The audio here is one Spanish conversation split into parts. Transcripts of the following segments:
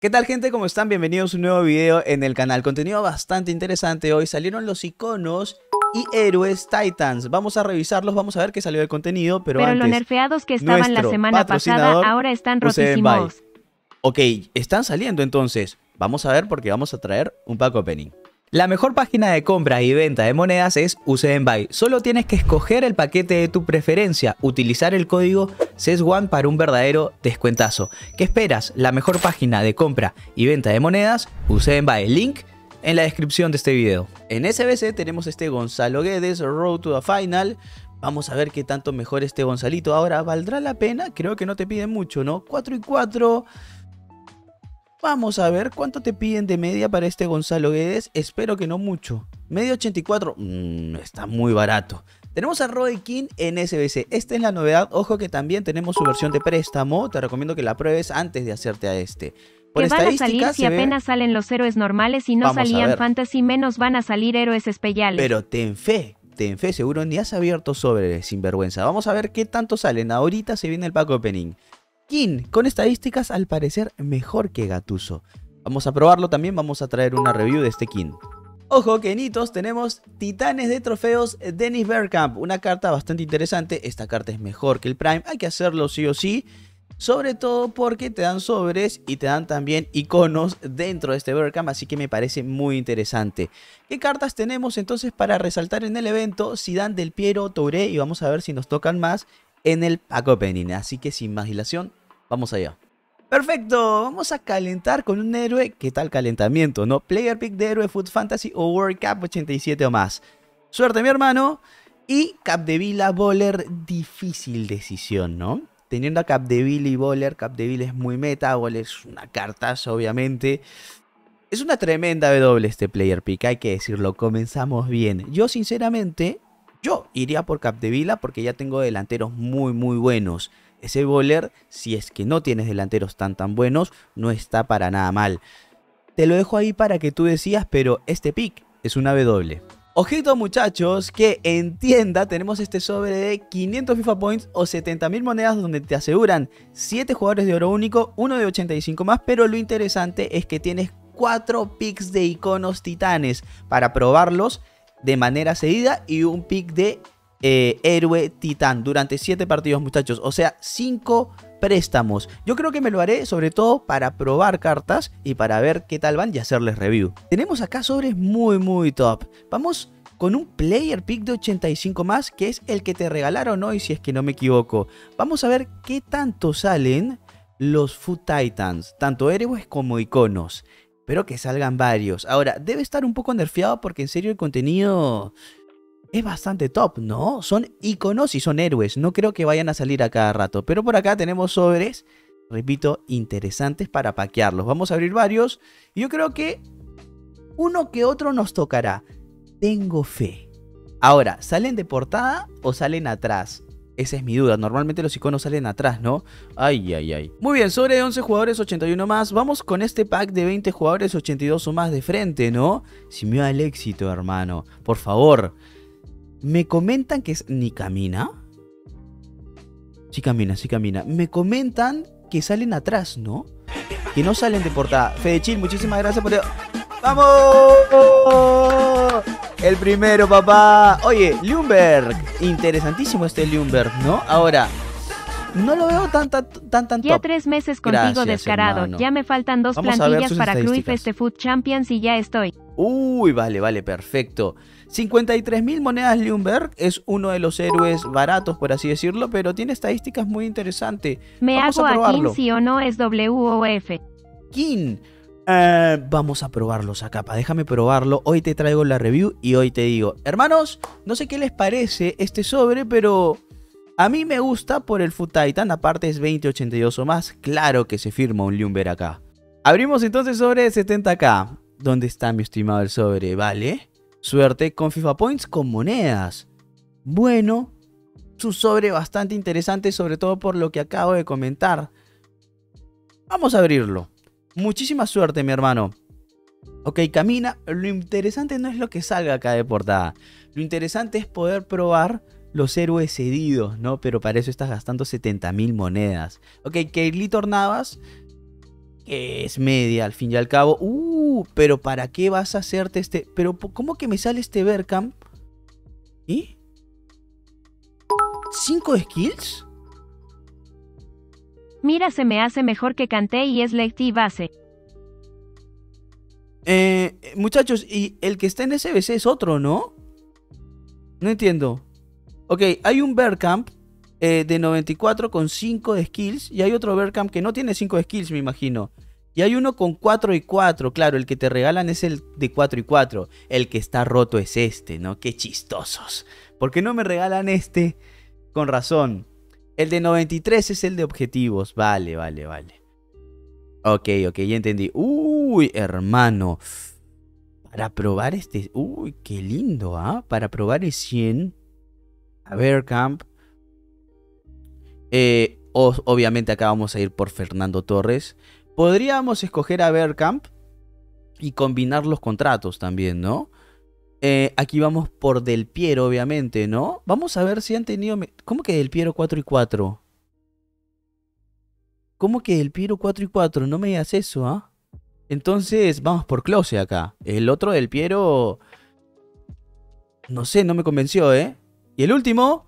¿Qué tal, gente? ¿Cómo están? Bienvenidos a un nuevo video en el canal. Contenido bastante interesante hoy. Salieron los iconos y héroes Titans. Vamos a revisarlos, vamos a ver qué salió de contenido, pero lo antes, nerfeados que estaban la semana pasada ahora están rotísimos. Ok, están saliendo entonces. Vamos a ver porque vamos a traer un pack opening. La mejor página de compra y venta de monedas es UCM Buy. Solo tienes que escoger el paquete de tu preferencia, utilizar el código CES1 para un verdadero descuentazo. ¿Qué esperas? La mejor página de compra y venta de monedas, UCM Buy. Link en la descripción de este video. En SBC tenemos este Gonzalo Guedes, Road to the Final. Vamos a ver qué tanto mejor este Gonzalito. Ahora, ¿valdrá la pena? Creo que no te piden mucho, ¿no? 4 y 4... Vamos a ver cuánto te piden de media para este Gonzalo Guedes. Espero que no mucho. Media 84. Está muy barato. Tenemos a Roy King en SBC. Esta es la novedad. Ojo que también tenemos su versión de préstamo. Te recomiendo que la pruebes antes de hacerte a este. Por van a salir si apenas salen los héroes normales y no salían fantasy, menos van a salir héroes especiales. Pero ten fe, seguro ni has abierto sobre sinvergüenza. Vamos a ver qué tanto salen. Ahorita se viene el pack opening. King, con estadísticas al parecer mejor que Gattuso. Vamos a probarlo también, vamos a traer una review de este King. Ojo que en hitos tenemos Titanes de Trofeos Dennis Bergkamp. Una carta bastante interesante, esta carta es mejor que el Prime, hay que hacerlo sí o sí. Sobre todo porque te dan sobres y te dan también iconos dentro de este Bergkamp, así que me parece muy interesante. ¿Qué cartas tenemos entonces para resaltar en el evento? Zidane, Del Piero, Touré, y vamos a ver si nos tocan más en el pack opening, así que sin más dilación, vamos allá. Perfecto, vamos a calentar con un héroe. ¿Qué tal calentamiento, no? Player pick de héroe Foot Fantasy o World Cup 87 o más. Suerte, mi hermano. Y Capdevila Bowler, difícil decisión, ¿no? Teniendo a Capdevila y Bowler, Capdevila es muy meta, Bowler es una cartaza, obviamente. Es una tremenda W este player pick, hay que decirlo. Comenzamos bien. Yo, sinceramente, yo iría por Capdevila porque ya tengo delanteros muy buenos. Ese Bowler, si es que no tienes delanteros tan buenos, no está para nada mal. Te lo dejo ahí para que tú decías, pero este pick es una W. Ojito, muchachos, que en tienda tenemos este sobre de 500 FIFA Points o 70.000 monedas donde te aseguran 7 jugadores de oro único, uno de 85 más, pero lo interesante es que tienes 4 picks de iconos titanes para probarlos de manera seguida y un pick de héroe titán durante 7 partidos, muchachos. O sea, 5 préstamos. Yo creo que me lo haré sobre todo para probar cartas y para ver qué tal van y hacerles review. Tenemos acá sobres muy top. Vamos con un player pick de 85 más, que es el que te regalaron hoy, si es que no me equivoco. Vamos a ver qué tanto salen los Foot Titans, tanto héroes como iconos. Espero que salgan varios. Ahora, debe estar un poco nerfeado porque en serio el contenido es bastante top, ¿no? Son iconos y son héroes. No creo que vayan a salir a cada rato. Pero por acá tenemos sobres, repito, interesantes para paquearlos. Vamos a abrir varios. Y yo creo que uno que otro nos tocará. Tengo fe. Ahora, ¿salen de portada o salen atrás? Esa es mi duda. Normalmente los iconos salen atrás, ¿no? Ay. Muy bien, sobre 11 jugadores, 81 más. Vamos con este pack de 20 jugadores, 82 o más de frente, ¿no? Si me da el éxito, hermano. Por favor. Me comentan que ni camina. Sí camina. Me comentan que salen atrás, ¿no? Que no salen de portada. Fedechil, muchísimas gracias por... ¡Vamos! El primero, papá. Oye, Ljungberg. Interesantísimo este Ljungberg, ¿no? Ahora, no lo veo tan ya top. 3 meses contigo. Gracias, descarado, hermano. Ya me faltan 2 plantillas para Cruyff este Foot Champions y ya estoy. Uy, vale, perfecto. 53.000 monedas Ljungberg. Es uno de los héroes baratos, por así decirlo, pero tiene estadísticas muy interesantes. Vamos a probarlo. King, sí o no es W o F. King. Vamos a probarlo, Zacapa. Déjame probarlo. Hoy te traigo la review y hoy te digo, hermanos, no sé qué les parece este sobre, pero a mí me gusta por el Foot Titan. Aparte es 2082 o más. Claro que se firma un Ljungberg acá. Abrimos entonces sobre 70k. ¿Dónde está, mi estimado, el sobre? Vale. Suerte con FIFA Points con monedas. Bueno, su sobre bastante interesante, sobre todo por lo que acabo de comentar. Vamos a abrirlo. Muchísima suerte, mi hermano. Ok, camina. Lo interesante no es lo que salga acá de portada. Lo interesante es poder probar los héroes cedidos, ¿no? Pero para eso estás gastando 70.000 monedas. Ok, Keylor Navas. que es media al fin y al cabo. Pero ¿para qué vas a hacerte este? Pero ¿cómo que me sale este Bergkamp? ¿Y? ¿5 skills? Mira, se me hace mejor que Kanté y es lefty base. Muchachos, y el que está en SBC es otro, ¿no? No entiendo. Ok, hay un Bergkamp de 94 con 5 de skills. Y hay otro Bergkamp que no tiene 5 de skills, me imagino. Y hay uno con 4 y 4. Claro, el que te regalan es el de 4 y 4. El que está roto es este, ¿no? Qué chistosos. ¿Por qué no me regalan este? Con razón. El de 93 es el de objetivos. Vale. Ok, ya entendí. Uy, hermano. Para probar este... Uy, qué lindo, ¿ah? Para probar el 100. A ver, Camp. Obviamente acá vamos a ir por Fernando Torres. Podríamos escoger a Bergkamp y combinar los contratos también, ¿no? Aquí vamos por Del Piero, obviamente, ¿no? Vamos a ver si han tenido... ¿Cómo que Del Piero 4 y 4? ¿Cómo que Del Piero 4 y 4? No me digas eso, ¿ah? Entonces vamos por Klose acá. El otro Del Piero... No sé, no me convenció, ¿eh? Y el último...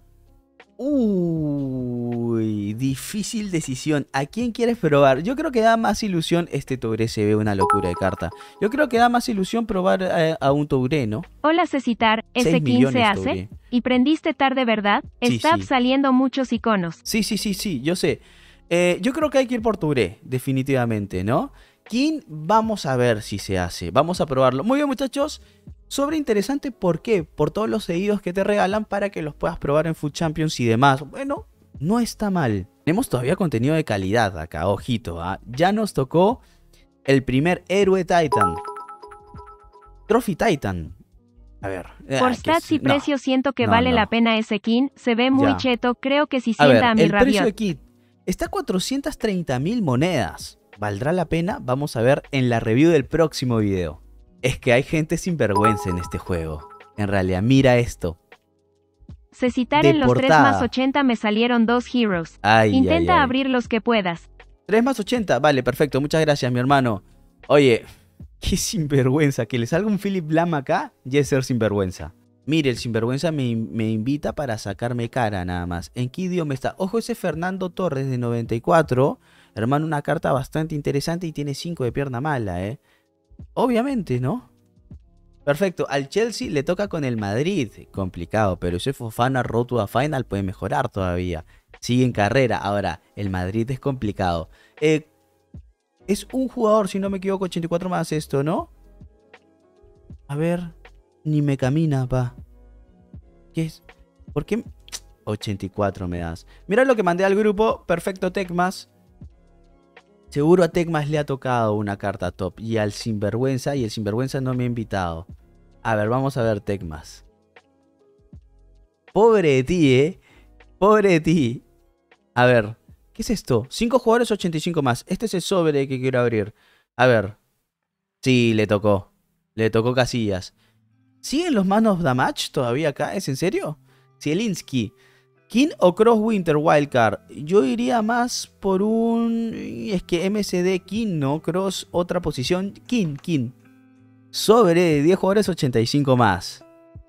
Uy, difícil decisión. ¿A quién quieres probar? Yo creo que da más ilusión. Este Touré se ve una locura de carta. Yo creo que da más ilusión probar a un Touré, ¿no? Hola Cecitar, ¿ese 15 hace? Touré. Y prendiste tarde, ¿verdad? Sí, Están sí. saliendo muchos iconos. Sí, yo sé. Yo creo que hay que ir por Touré, definitivamente, ¿no? King, vamos a ver si se hace. Vamos a probarlo. Muy bien, muchachos. Sobre interesante, ¿por qué? Por todos los seguidos que te regalan para que los puedas probar en Food Champions y demás. Bueno, no está mal. Tenemos todavía contenido de calidad acá, ojito, ¿ah? Ya nos tocó el primer héroe Titan. Trophy Titan. A ver. Por stats y precio siento que vale la pena ese King. Se ve muy cheto, creo que si sienta a mi Rabiot. El precio de Kit está a 430.000 monedas. ¿Valdrá la pena? Vamos a ver en la review del próximo video. Es que hay gente sin vergüenza en este juego. En realidad, mira esto. Cecitar en los 3 más 80 me salieron 2 heroes. Intenta abrir los que puedas. 3 más 80, vale, perfecto. Muchas gracias, mi hermano. Oye, qué sinvergüenza. Que le salga un Philip Lam acá, ya es ser sinvergüenza. Mire, el sinvergüenza me invita para sacarme cara nada más. ¿En qué idioma está? Ojo, ese Fernando Torres de 94. Hermano, una carta bastante interesante y tiene 5 de pierna mala, ¿eh? Obviamente, ¿no? Perfecto, al Chelsea le toca con el Madrid. Complicado, pero ese Fofana road to the final puede mejorar todavía. Sigue en carrera. Ahora, el Madrid es complicado. Es un jugador, si no me equivoco, 84 más esto, ¿no? A ver, ni me camina, pa. ¿Qué es? ¿Por qué? 84 me das. Mira lo que mandé al grupo. Perfecto, Tecmas. Seguro a Tecmas le ha tocado una carta top. Y al sinvergüenza. Y el sinvergüenza no me ha invitado. A ver, vamos a ver Tecmas. Pobre de ti, Pobre de ti. A ver, ¿qué es esto? 5 jugadores, 85 más. Este es el sobre que quiero abrir. A ver. Sí, le tocó. Le tocó Casillas. ¿Siguen los Man of the Match todavía acá? ¿Es en serio? Zielinski. King o Cross Winter Wildcard. Yo iría más por un... Es que MCD King, ¿no? Cross, otra posición. King. Sobre de 10 jugadores, 85 más.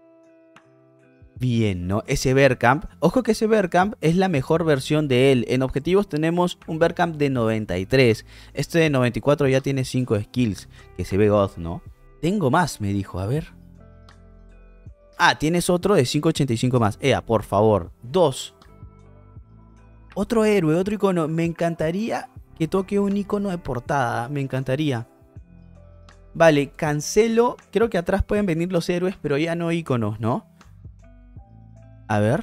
Bien, ¿no? Ese Bergkamp. Ojo que ese Bergkamp es la mejor versión de él. En objetivos tenemos un Bergkamp de 93. Este de 94 ya tiene 5 skills. Que se ve God, ¿no? Tengo más, me dijo. A ver. Ah, tienes otro de 5.85 más. Por favor. 2. Otro héroe, otro icono. Me encantaría que toque un icono de portada. Me encantaría. Vale, cancelo. Creo que atrás pueden venir los héroes, pero ya no iconos, ¿no? A ver.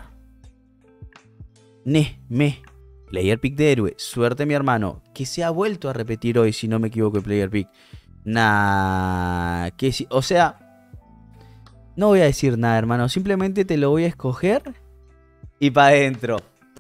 Player pick de héroe. Suerte, mi hermano. Que se ha vuelto a repetir hoy, si no me equivoco, el player pick. Que si, o sea... No voy a decir nada, hermano. Simplemente te lo voy a escoger. Y para adentro.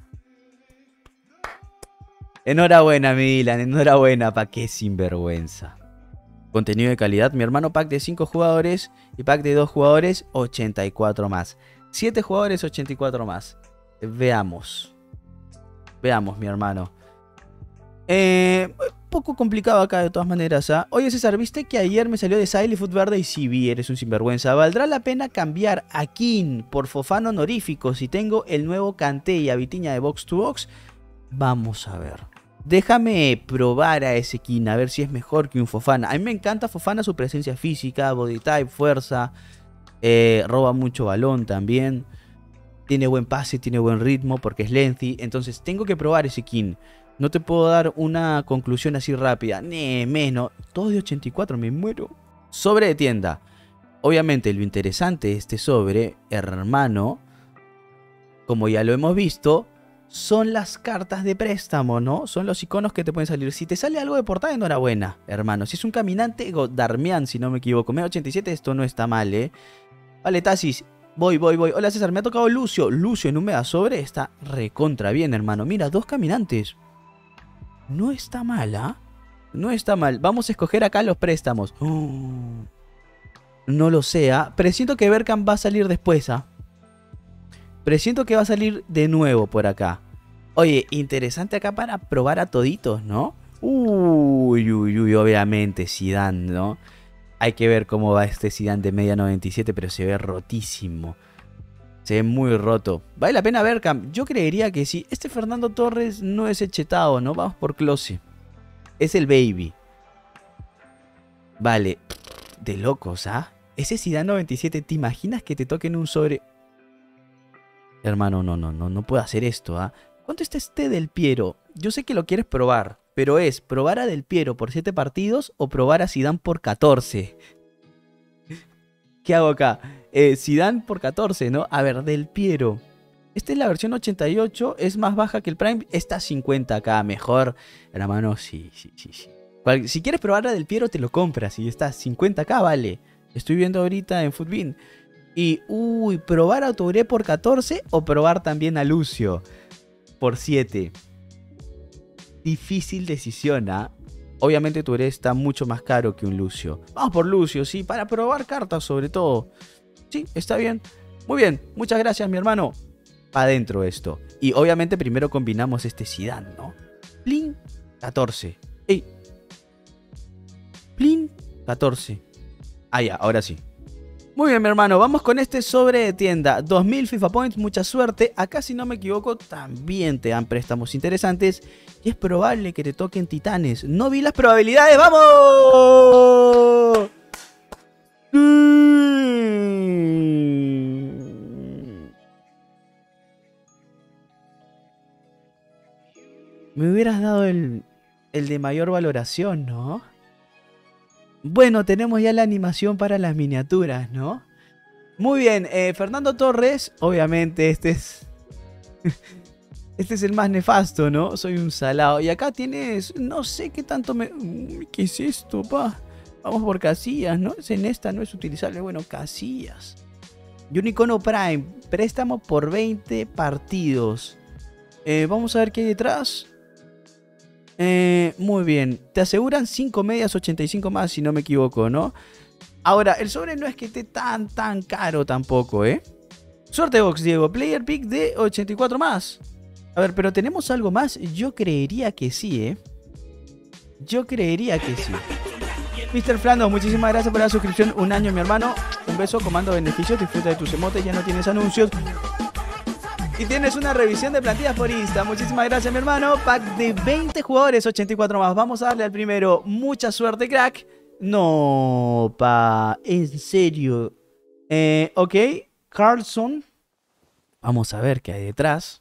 Enhorabuena, Milan. Enhorabuena. Pa' qué sinvergüenza. Contenido de calidad. Mi hermano, pack de 5 jugadores. Y pack de 2 jugadores, 84 más. 7 jugadores, 84 más. Veamos. Veamos, mi hermano. poco complicado acá de todas maneras, ¿ah? Oye, César, ¿viste que ayer me salió de Siley Foot Verde? Y sí vi, eres un sinvergüenza. ¿Valdrá la pena cambiar a King por Fofana honorífico si tengo el nuevo Kanté y a Vitinha de Box to Box? Vamos a ver. Déjame probar a ese King, a ver si es mejor que un Fofana. A mí me encanta Fofana, su presencia física, body type, fuerza. Roba mucho balón también. Tiene buen pase, tiene buen ritmo porque es lengthy. Entonces tengo que probar ese King. No te puedo dar una conclusión así rápida. Menos. Todo de 84, me muero. Sobre de tienda. Obviamente lo interesante de este sobre, hermano, como ya lo hemos visto, son las cartas de préstamo, ¿no? Son los iconos que te pueden salir. Si te sale algo de portada, enhorabuena, hermano. Si es un caminante, Darmian, si no me equivoco. Medio 87, esto no está mal, ¿eh? Vale, Tasis. Voy. Hola, César, me ha tocado Lucio. Lucio en un mega sobre está recontra bien, hermano. Mira, 2 caminantes. No está mal, ¿ah? No está mal. Vamos a escoger acá los préstamos. No lo sé, ¿ah? Presiento que Bergkamp va a salir después, ¿ah? Presiento que va a salir de nuevo por acá. Oye, interesante acá para probar a toditos, ¿no? Uy, obviamente Zidane, ¿no? Hay que ver cómo va este Zidane de media 97, pero se ve rotísimo. Se ve muy roto. ¿Vale la pena Bergkamp? Yo creería que sí. Este Fernando Torres no es el chetado, ¿no? Vamos por Klose. Es el baby. Vale. De locos, ¿ah? Ese Zidane 97, ¿te imaginas que te toquen un sobre? Hermano, no puedo hacer esto, ¿ah? ¿Cuánto está este Del Piero? Yo sé que lo quieres probar, pero es probar a Del Piero por 7 partidos o probar a Zidane por 14. ¿Qué hago acá? Zidane por 14, ¿no? A ver, Del Piero. Esta es la versión 88, es más baja que el Prime. Esta 50k, mejor. Hermano, sí. Si quieres probar a Del Piero, te lo compras y está 50k, vale. Estoy viendo ahorita en Footbin. Y, probar a Touré por 14 o probar también a Lucio por 7. Difícil decisión, ¿ah? Obviamente Touré está mucho más caro que un Lucio. Vamos por Lucio, sí, para probar cartas sobre todo. Sí, está bien. Muy bien, muchas gracias, mi hermano. Pa' adentro esto. Y obviamente primero combinamos este Zidane, ¿no? Plin, 14. ¡Ey! Plin, 14. Ah, ya, ahora sí. Muy bien, mi hermano, vamos con este sobre de tienda. 2000 FIFA Points, mucha suerte. Acá, si no me equivoco, también te dan préstamos interesantes. Y es probable que te toquen titanes. No vi las probabilidades, ¡vamos! Me hubieras dado el de mayor valoración, ¿no? Bueno, tenemos ya la animación para las miniaturas, ¿no? Muy bien, Fernando Torres, obviamente este es el más nefasto, ¿no? Soy un salado. Y acá tienes, no sé qué tanto me... ¿Qué es esto, pa? Vamos por Casillas, ¿no? En esta no es utilizable, bueno, Casillas. Y un icono Prime, préstamo por 20 partidos. Vamos a ver qué hay detrás. Muy bien, te aseguran 5 medias, 85 más, si no me equivoco, ¿no? Ahora, el sobre no es que esté tan caro tampoco, ¿eh? Suerte box, Diego, player pick de 84 más. A ver, pero ¿tenemos algo más? Yo creería que sí, ¿eh? Yo creería que sí. Mr. Flando, muchísimas gracias por la suscripción. Un año, mi hermano. Un beso, comando beneficios, disfruta de tus emotes, ya no tienes anuncios. Y tienes una revisión de plantillas por Insta. Muchísimas gracias, mi hermano. Pack de 20 jugadores, 84 más. Vamos a darle al primero. Mucha suerte, crack. No, pa. En serio. Ok. Carlson. Vamos a ver qué hay detrás.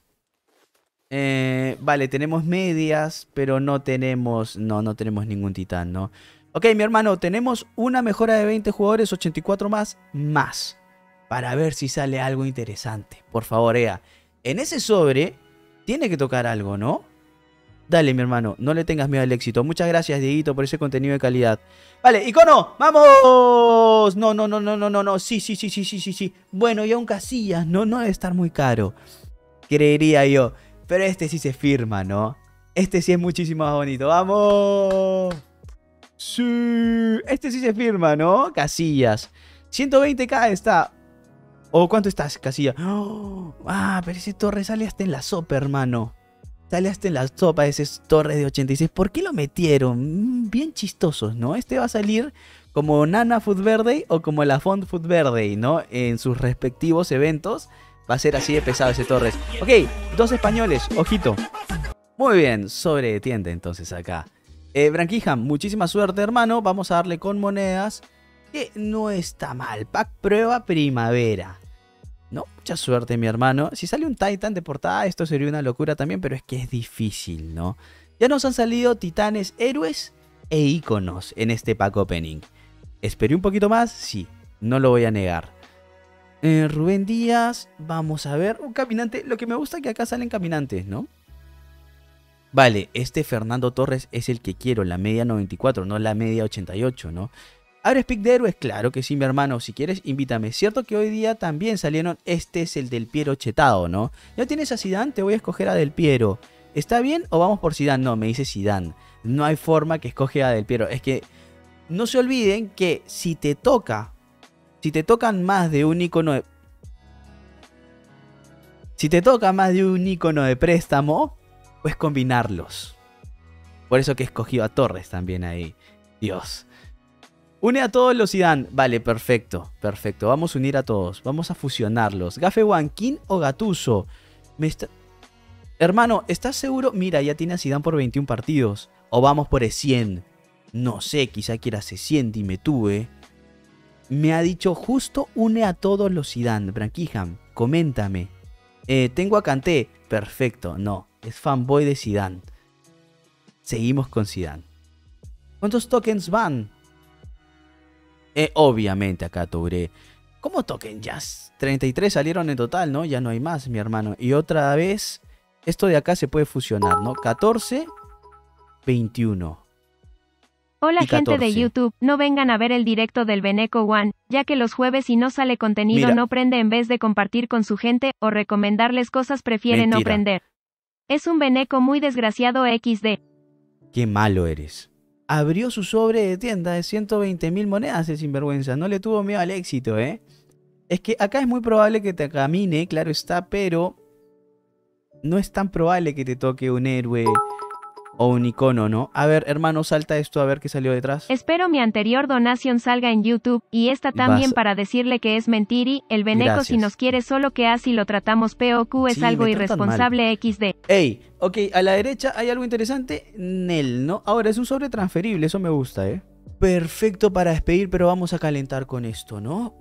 Vale, tenemos medias, pero no tenemos... No tenemos ningún titán, ¿no? Ok, mi hermano, tenemos una mejora de 20 jugadores, 84 más. Para ver si sale algo interesante. Por favor, Ea. En ese sobre tiene que tocar algo, ¿no? Dale, mi hermano, no le tengas miedo al éxito. Muchas gracias, Dieguito, por ese contenido de calidad. Vale, icono, ¡vamos! No. Sí. Bueno, ya un Casillas, no debe estar muy caro. Creería yo. Pero este sí se firma, ¿no? Este sí es muchísimo más bonito. ¡Vamos! Sí. Este sí se firma, ¿no? Casillas. 120k está... ¿O cuánto estás, Casillas? Oh, pero ese Torres sale hasta en la sopa, hermano. Sale hasta en la sopa ese Torres de 86. ¿Por qué lo metieron? Bien chistosos, ¿no? Este va a salir como Nana Food Verde o como la Font Food Verde, ¿no? En sus respectivos eventos. Va a ser así de pesado ese Torres. Ok, 2 españoles, ojito. Muy bien, sobre tienda entonces acá. Branquija, muchísima suerte, hermano. Vamos a darle con monedas. Que no está mal. Pack prueba primavera. No, mucha suerte, mi hermano. Si sale un Titan de portada, esto sería una locura también, pero es que es difícil, ¿no? Ya nos han salido titanes, héroes e iconos en este pack opening. ¿Esperé un poquito más? Sí, no lo voy a negar. Rubén Díaz, vamos a ver. Un caminante, lo que me gusta es que acá salen caminantes, ¿no? Vale, este Fernando Torres es el que quiero, la media 94, no la media 88, ¿no? ¿Abres pick de héroes? Claro que sí, mi hermano. Si quieres, invítame. Cierto que hoy día también salieron. Este es el del Piero chetado, ¿no? ¿Ya tienes a Zidane? Te voy a escoger a Del Piero. ¿Está bien o vamos por Zidane? No, me dice Zidane. No hay forma que escoge a Del Piero. Es que no se olviden que si te tocan más de un icono de... Si te toca más de un icono de préstamo, puedes combinarlos. Por eso que he escogido a Torres también ahí. Dios. Une a todos los Zidane. Vale, perfecto. Perfecto. Vamos a unir a todos. Vamos a fusionarlos. Gafe King o Gattuso. Hermano, ¿estás seguro? Mira, ya tiene a Zidane por 21 partidos. O vamos por E100. No sé, quizá quieras E100. Dime tú, Me ha dicho justo une a todos los Zidane. Branquijam, coméntame. Tengo a Kanté. Perfecto. No, es fanboy de Zidane. Seguimos con Zidane. ¿Cuántos tokens van? Obviamente acá Touré. ¿Cómo token ya? 33 salieron en total, ¿no? Ya no hay más, mi hermano. Y otra vez, esto de acá se puede fusionar, ¿no? 14, 21. Hola gente de YouTube, no vengan a ver el directo del Beneco One, ya que los jueves si no sale contenido no prende en vez de compartir con su gente, o recomendarles cosas prefiere no prender. Es un Beneco muy desgraciado XD. Qué malo eres. Abrió su sobre de tienda de 120.000 monedas de sinvergüenza. No le tuvo miedo al éxito, Es que acá es muy probable que te camine, claro está, pero no es tan probable que te toque un héroe o un icono, ¿no? A ver, hermano, salta esto a ver qué salió detrás. Espero mi anterior donación salga en YouTube, y esta también para decirle que es mentiri, el Beneco si nos quiere solo que así lo tratamos POQ es algo irresponsable XD. Ey, ok, a la derecha hay algo interesante, Nel, ¿no? Ahora es un sobre transferible, eso me gusta, Perfecto para despedir, pero vamos a calentar con esto, ¿no?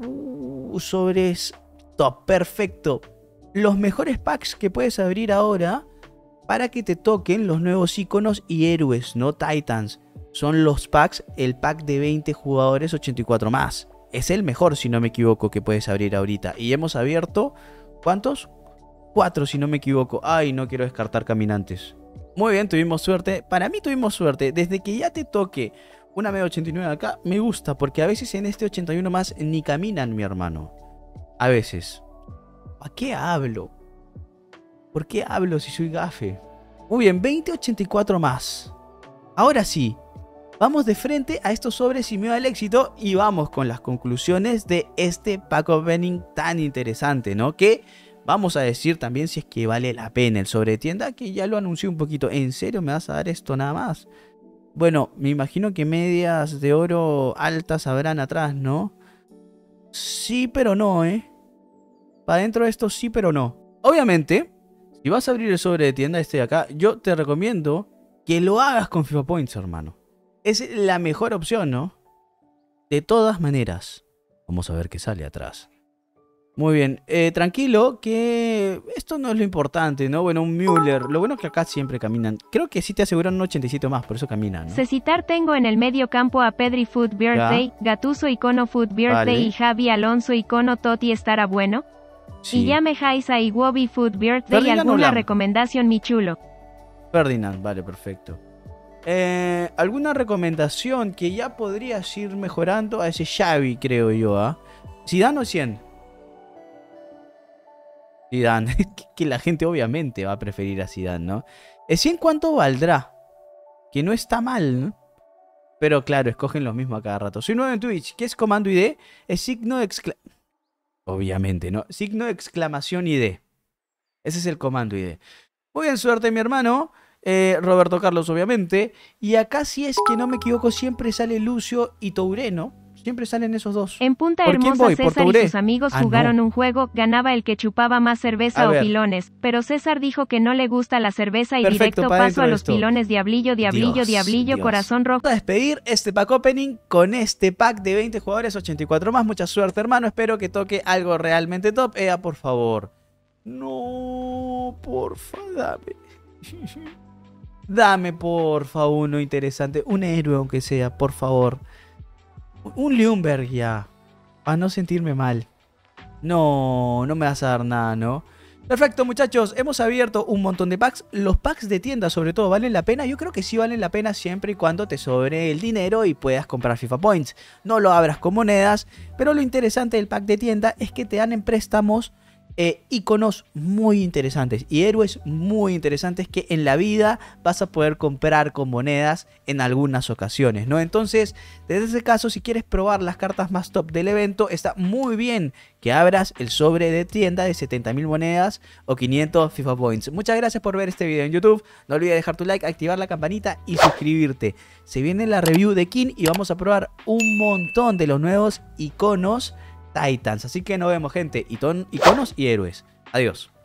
Sobres top, perfecto. Los mejores packs que puedes abrir ahora para que te toquen los nuevos iconos y héroes, ¿no? Titans. Son los packs, el pack de 20 jugadores, 84 más. Es el mejor, si no me equivoco, que puedes abrir ahorita. Y hemos abierto, ¿cuántos? 4, si no me equivoco. Ay, no quiero descartar caminantes. Muy bien, tuvimos suerte. Para mí tuvimos suerte. Desde que ya te toque una media 89 acá, me gusta. Porque a veces en este 81 más ni caminan, mi hermano. A veces. ¿A qué hablo? ¿Por qué hablo si soy gafe? Muy bien, 2084 más. Ahora sí, vamos de frente a estos sobres sin miedo al éxito y vamos con las conclusiones de este pack opening tan interesante, ¿no? Que vamos a decir también si es que vale la pena el sobre de tienda, que ya lo anuncié un poquito. ¿En serio me vas a dar esto nada más? Bueno, me imagino que medias de oro altas habrán atrás, ¿no? Sí, pero no, Para dentro de esto sí, pero no. Obviamente, si vas a abrir el sobre de tienda este de acá, yo te recomiendo que lo hagas con FIFA Points, hermano. Es la mejor opción, ¿no? De todas maneras. Vamos a ver qué sale atrás. Muy bien. Tranquilo, que esto no es lo importante, ¿no? Bueno, un Müller. Lo bueno es que acá siempre caminan. Creo que sí te aseguran un 87 más, por eso caminan, ¿no? Cecitar tengo en el medio campo a Pedri Food Birthday, Gattuso icono Food Birthday y Javi Alonso icono Totti estará bueno. Sí. Y ya me Jaisa y Wobby Food Birthday alguna recomendación, mi chulo. Ferdinand, vale, perfecto. Alguna recomendación que ya podrías ir mejorando a ese Xavi, creo yo, ¿Zidane o 100? Zidane, que la gente obviamente va a preferir a Zidane, ¿no? ¿El 100 cuánto valdrá? Que no está mal, ¿no? Pero claro, escogen lo mismo a cada rato. Soy nuevo en Twitch. ¿Qué es comando ID? Es signo de exclamación. Obviamente, ¿no? Signo de exclamación ID. Ese es el comando ID. Muy bien, suerte mi hermano. Roberto Carlos, obviamente. Y acá, si es que no me equivoco, siempre sale Lucio y Touré, ¿no? Siempre salen esos dos. En Punta Hermosa, César y sus amigos jugaron un juego, ganaba el que chupaba más cerveza o pilones, pero César dijo que no le gusta la cerveza y directo paso a los pilones. Diablillo, Dios. Corazón rojo. Vamos a despedir este pack opening con este pack de 20 jugadores, 84 más. Mucha suerte, hermano. Espero que toque algo realmente top. Por favor. No, porfa, dame. Dame, porfa, uno interesante. Un héroe, aunque sea, por favor. Un Ljungberg ya. Para no sentirme mal. No, no me vas a dar nada, ¿no? Perfecto, muchachos. Hemos abierto un montón de packs. Los packs de tienda, sobre todo, ¿valen la pena? Yo creo que sí valen la pena siempre y cuando te sobre el dinero y puedas comprar FIFA Points. No lo abras con monedas. Pero lo interesante del pack de tienda es que te dan en préstamos iconos muy interesantes y héroes muy interesantes que en la vida vas a poder comprar con monedas en algunas ocasiones, ¿no? Entonces, desde ese caso, si quieres probar las cartas más top del evento, está muy bien que abras el sobre de tienda de 70.000 monedas o 500 FIFA Points. Muchas gracias por ver este video en YouTube. No olvides dejar tu like, activar la campanita y suscribirte. Se viene la review de King y vamos a probar un montón de los nuevos iconos Titans. Así que nos vemos, gente. Iconos y héroes. Adiós.